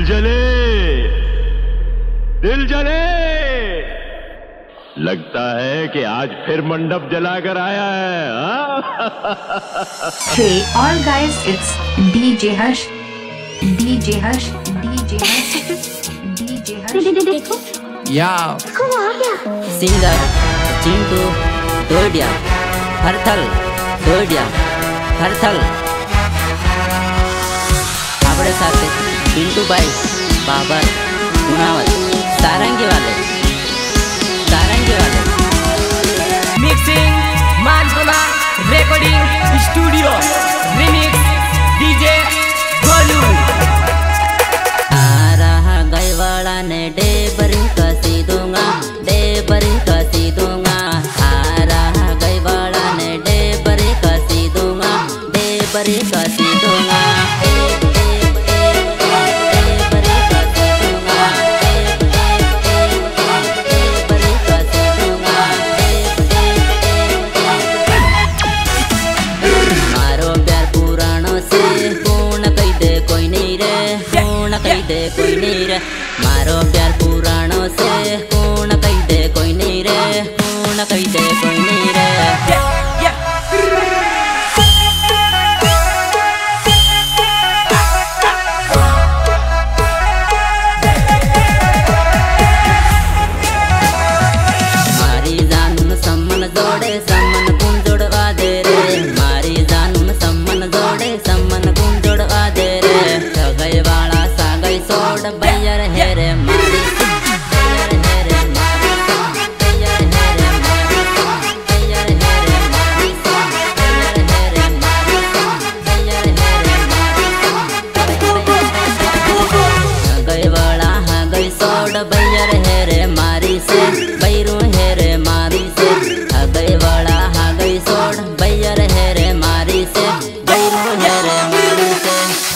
जले, दिल जले। लगता है कि आज फिर मंडप जलाकर आया है। Hey all guys, it's DJ Harsh, DJ Harsh, DJ Harsh, DJ Harsh। देखो या देखो वो आ गया। सिंगर चिंटू दोडिया हरथल दोडिया हरथल आपड़े साथे पिंटू भाई बाबर गुनावत सारंगी वाले मिक्सिंग मानसोना recording studio remix DJ Golu. आ रहा गए वाला ने डेबरी कसी दूंगा, डेबरी कसी दूंगा। आ रहा गए वाला ने डेबरी कसी दूंगा, डेबरी कसी दूंगा। कोई नहीं रे मारो प्यार पुराणों से, कौन कही दे कोई नहीं रे, कौन कही दे कोई नहीं रे। मारी जानू सम्मन जोड़े सम्मन गुण जोड़वा दे रे, मारी जानू सम्मन जोड़े सम्मन गुण जोड़वा दे रे। गए वाला सोड बैयर है रे मारी, बैयर है रे मारी, बैयर है रे मारी, बैयर है रे मारी, बैयर है रे मारी, बैयर है रे मारी। गए वाला हाँ गई सोड बैयर है रे मारी से, बैरू है रे मारी से। गए वाला हाँ गई सोड बैयर है रे मारी से, बैरू है रे मारी से।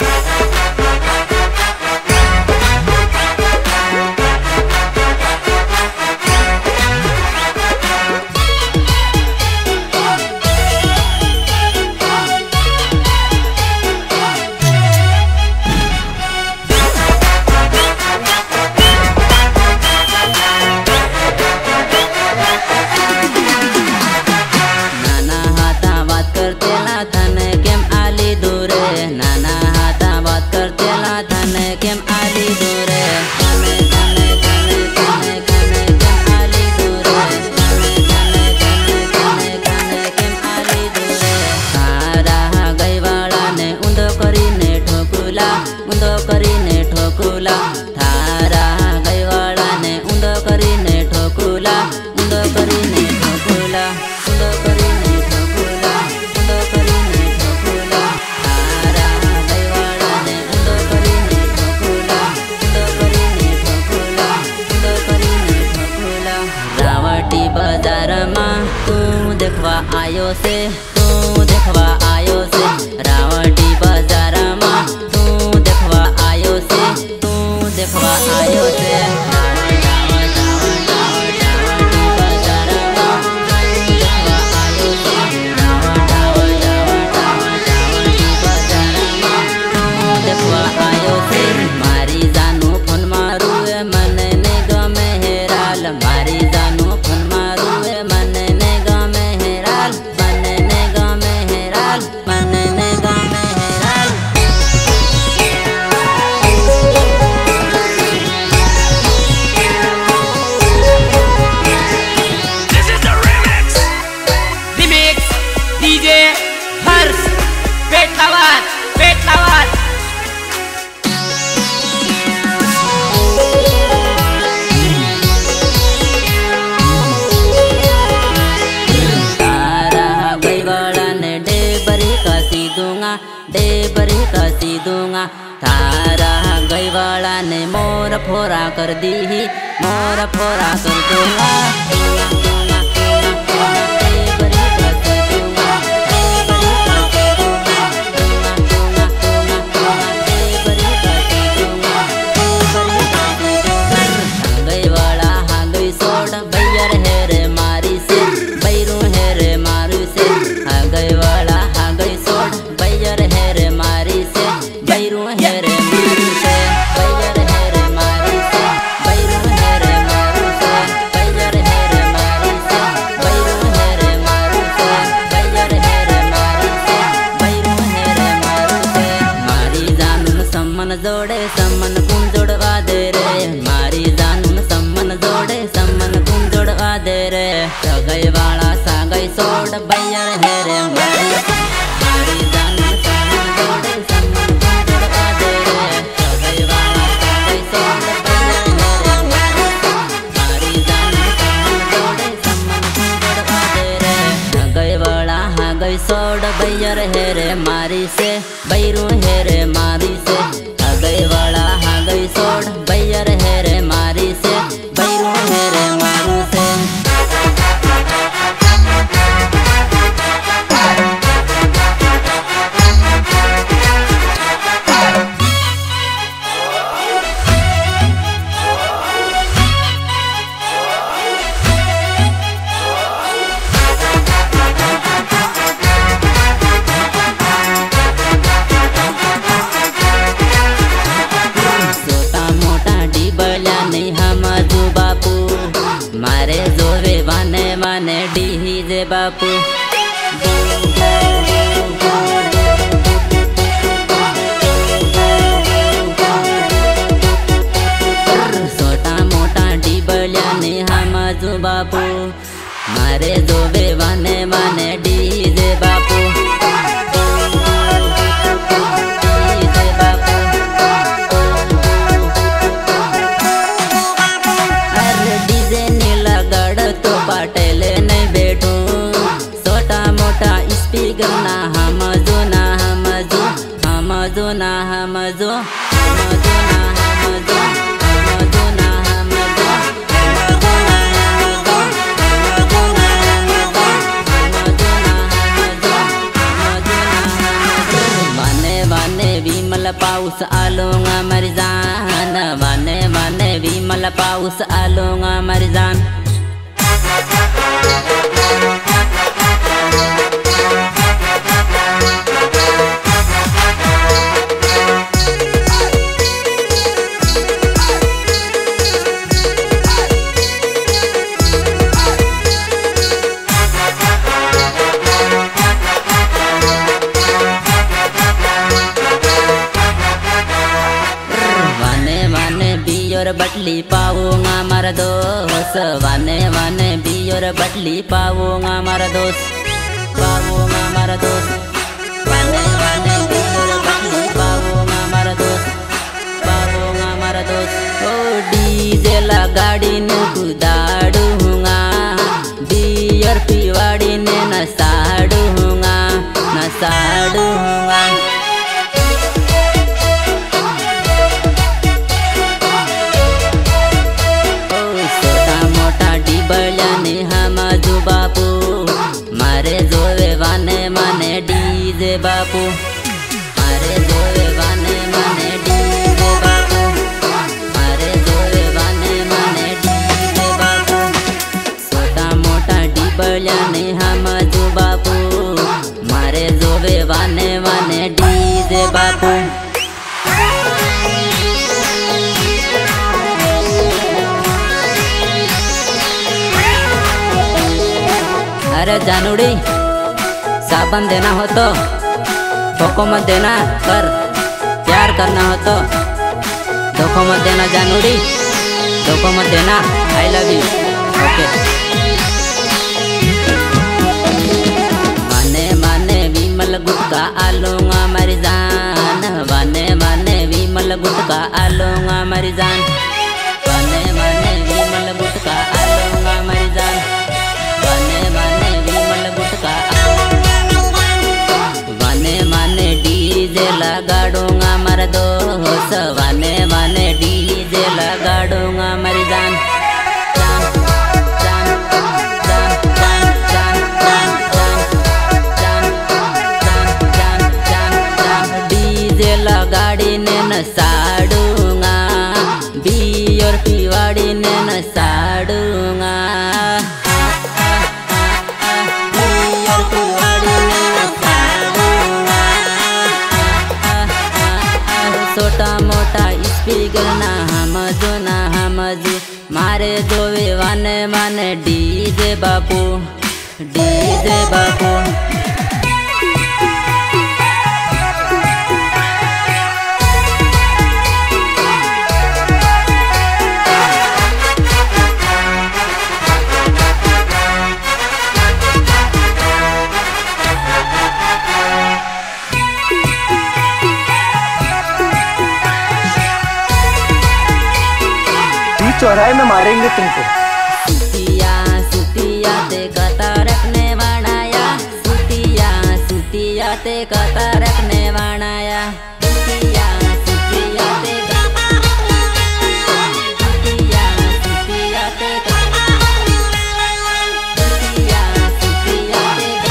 देखवा आयो से तू देखवा आयो से, रावटी बाजार में तू देखवा आयो से, तू देखवा आयो से। मारी जानू फोन मारू मन ने गमे हेराल, मारी जानू फोन मारू मन ने गमे हेराल, मन ने गमे हेराल, मन ने गमे हेराल। This is the remix, remix DJ Harsh Petlawad Petlawad. डेबरी कसी दूंगा, थारा गई वाला ने मोर फोरा कर दी, मोर फोरा कर दूंगा। गई वाला हाँ गई सोड बैयर है रे मारी से, बैरू है रे मारू से। गई वाला हाँ गई सोड बैयर है रे मारी से, बैरू है रे मारी से, बैयर जोड़े सम्मन गुण जोड़वा दे रे मारी जान सम्मन जोड़े सम्मन गुण जोड़वा दे रे सगाई वाला सागाई सोड़ बैयर है रे मारी जान सम्मन जोड़े सम्मन गुण जोड़वा दे रे सगाई वाला सागाई सोड़ बैयर है रे मारी जान सम्मन जोड़े सम्मन गुण जोड़वा दे रे सगाई वाला हागाई सोड़ बैयर है रे मारी से बैरू है रे मारी से हगई वाला हगई सोड़ बैयर है रे मारी से बैरू है रे मारू से मारे जोवे वाने वाने डीजे बापू छोटा मोटा डीबलिया ने हम जो बापू मारे जोवे वाने वाने डीजे बापू पाटेले नहीं बैठू छोटा मोटा स्पीकर ना हम जो ना हम जो हम जो ना हम जो हम जो ना हम जो हम जो ना हम जो हम जो ना हम जो हम जो ना हम जो हम जो ना वाने वाने विमल पाऊस आलूंगा मर जान वाने वाने विमल पाऊस आलूंगा मर जान बटली पाऊंगा मारा दोस्त वाने वाने बियोर बटली पाऊंगा मारा दोस्त पाऊंगा मारा दोस्त वाने वाने बियोर बटली पाऊंगा मारा दोस्त पाऊंगा मारा दोस्त ओ डीजे ला गाड़ी ने कुदाड़ूंगा बियर पिवाड़ी ने नसाड़ूंगा नसाड़ूंगा बापू मारे जोवे वाने माने डीजे बापू मारे जोवे वाने माने डीजे बापू मारे जोवे वाने माने डीजे बापू छोटा मोटा डीबलिया ने हम जो बापू मारे जोवे वाने माने डीजे बापू अरे जानूड़ी साबन देना हो तो धोखो मत देना कर प्यार करना हो तो धोखो मत देना जानूड़ी धोखो मत देना आई लव यू ओके वाने वाने विमल गुटका आलूंगा मरी जान वाने वाने विमल गुटका आलूंगा मरी जान वाने वाने विमल गुटका आलूंगा मरी जान वाने वाने डीजे लगाड़ूंगा मर दोस्त वाने वाने डीजे लगाड़ूंगा मरी जान डीजे लगाड़ी ने नसाड़ूंगा बियर पिवाड़ी ने नसाड़ूंगा छोटा मोटा स्पीकर ना हम जो मारे जोवे वाने वाने डीजे बापू डीजे बापू चौराहे में मारेंगे तुमको। सुतिया सुतिया ते कता रखने बनाया, सुतिया सुतिया ते कता रखने बनाया, सुतिया सुतिया ते सुतिया सुतिया ते सुतिया सुतिया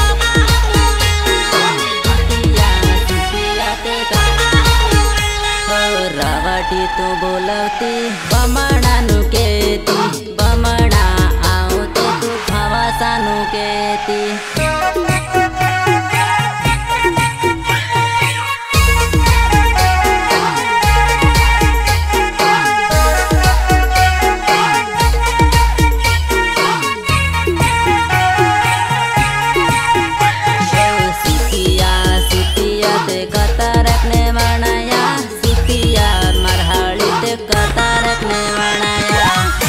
ते रावटी तू बोलवती बमणा नु केती, बमणा आवते तू खवासा नु केती। सुतिया सुतिया ते कता रखने बनाया, सुतिया मरहाड़ी ते कता रखने बनाया।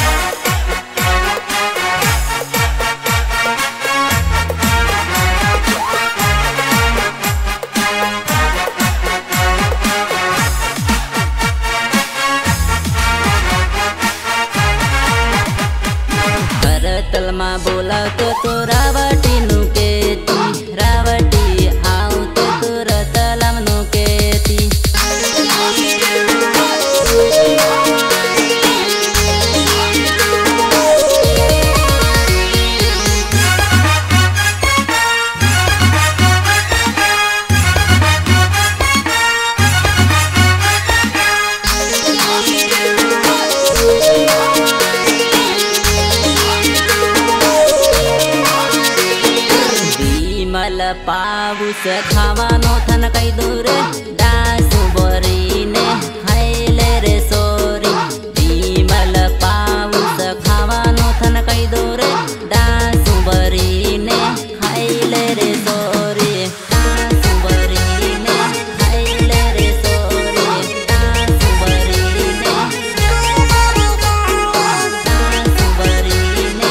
करतल मा बोलावते तू रावटी नु केती, रावटी आवते तू रतलम नु केती। विमल पाऊस खावानो थन कई दूर डासु बोरीने हायले रे सोरी। विमल पाऊस खावानो थन कई दूर डासु बोरीने हायले रे सोरी, डासु बोरीने हायले रे सोरी, डासु बोरीने डासु बोरीने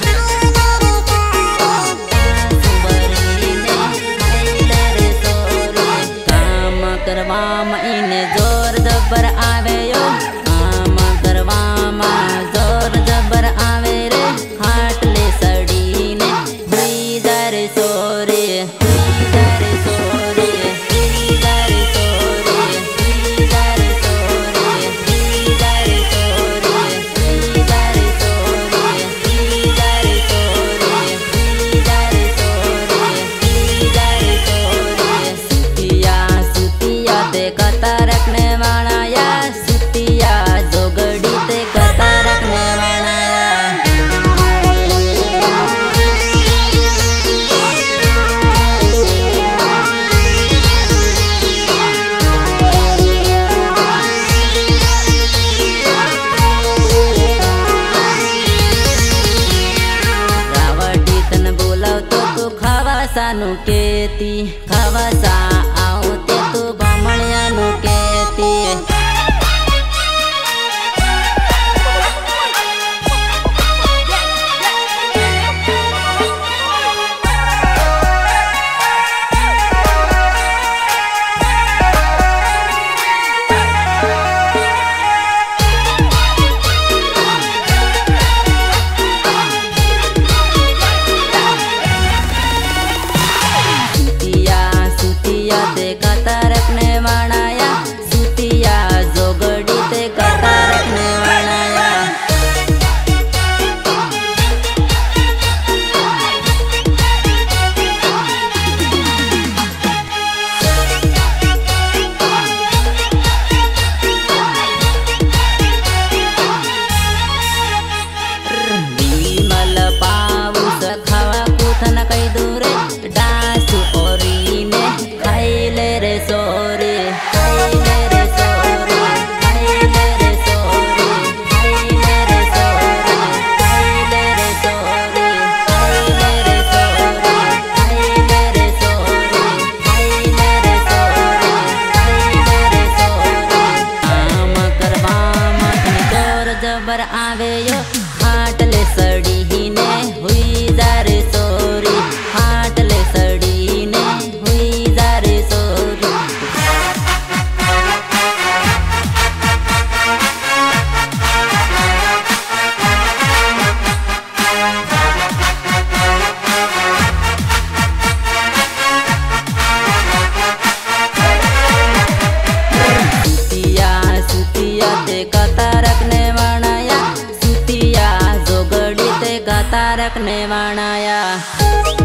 करवामा इने जोर जबर आवे यो, काम करवामा जोर जबर आवे रे। खाटले सड़ीने हुई दर सोरे, हुई दर सोरे, हुई दर सोरे, हुई दर सोरे, हुई दर सोरे, हुई दर सोरे, हुई दर सोरे, हुई दर सोरे, हुई दर सोरे। सुतिया सुतिया ते कता रखने बनाया, सुतिया जोगड़ी ते कता रखने बनाया। रावटी तन बोलावतो तू खवासा नु केती, खवासा आवते तू बमणिया नु केती। सुतिया ने वाणाया।